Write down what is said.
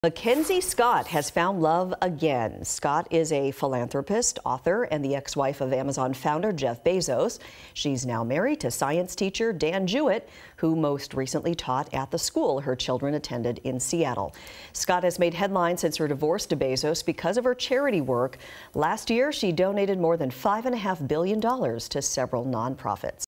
MacKenzie Scott has found love again. Scott is a philanthropist, author, and the ex-wife of Amazon founder Jeff Bezos. She's now married to science teacher Dan Jewett, who most recently taught at the school her children attended in Seattle. Scott has made headlines since her divorce to Bezos because of her charity work. Last year, she donated more than $5.5 billion to several nonprofits.